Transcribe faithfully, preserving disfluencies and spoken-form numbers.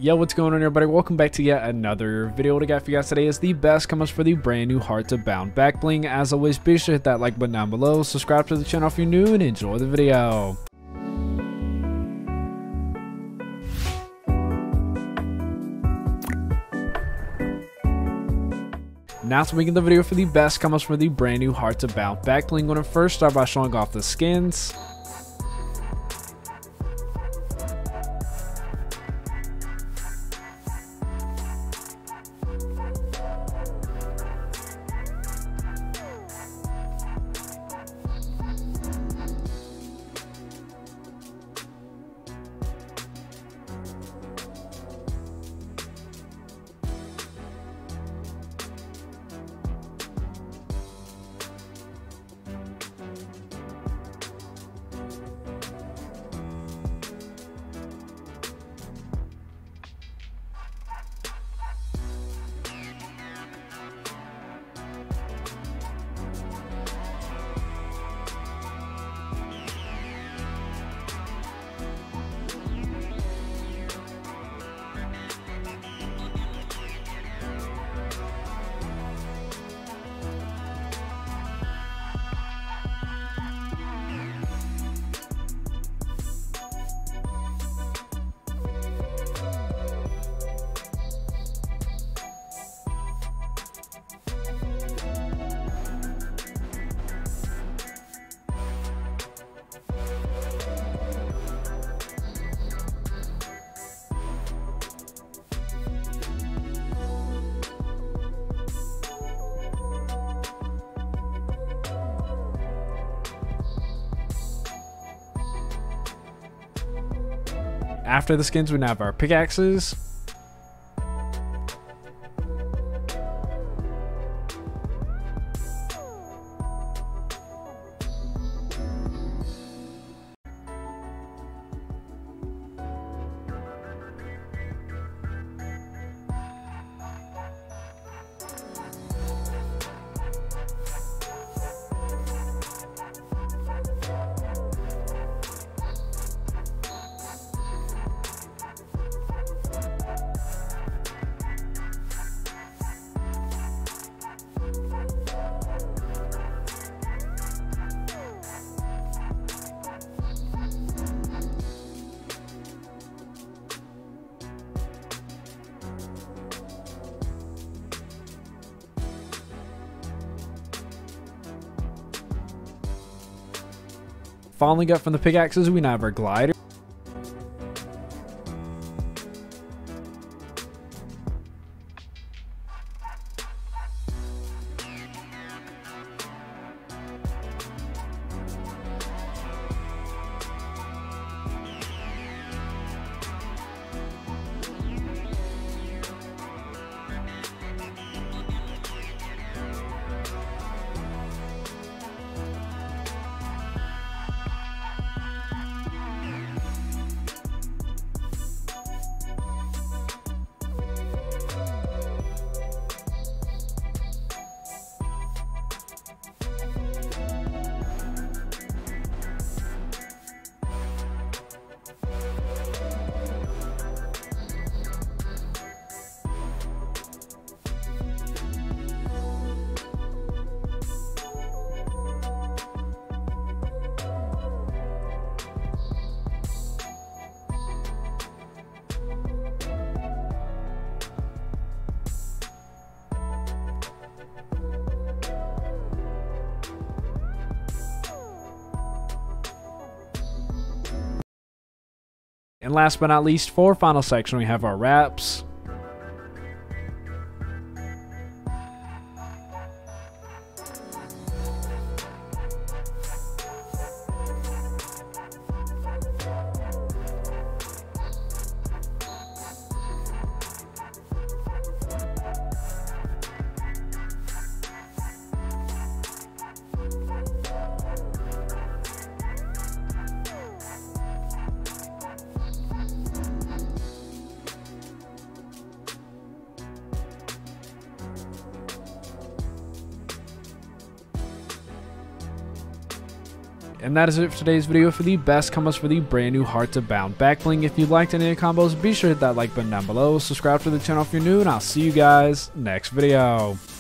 Yo, what's going on, everybody? Welcome back to yet another video. What I got for you guys today is the best comes for the brand new Hearts Abound back bling. As always, be sure to hit that like button down below, subscribe to the channel if you're new, and enjoy the video. Now to begin the video for the best comes for the brand new Hearts Abound back bling. I'm going to first start by showing off the skins. After the skins, we now have our pickaxes. Following up from the pickaxes, we now have our glider. And last but not least, for our final section, we have our wraps. and that is it for today's video for the best combos for the brand new Hearts Abound backbling. If you liked any of the combos, be sure to hit that like button down below, subscribe to the channel if you're new, and I'll see you guys next video.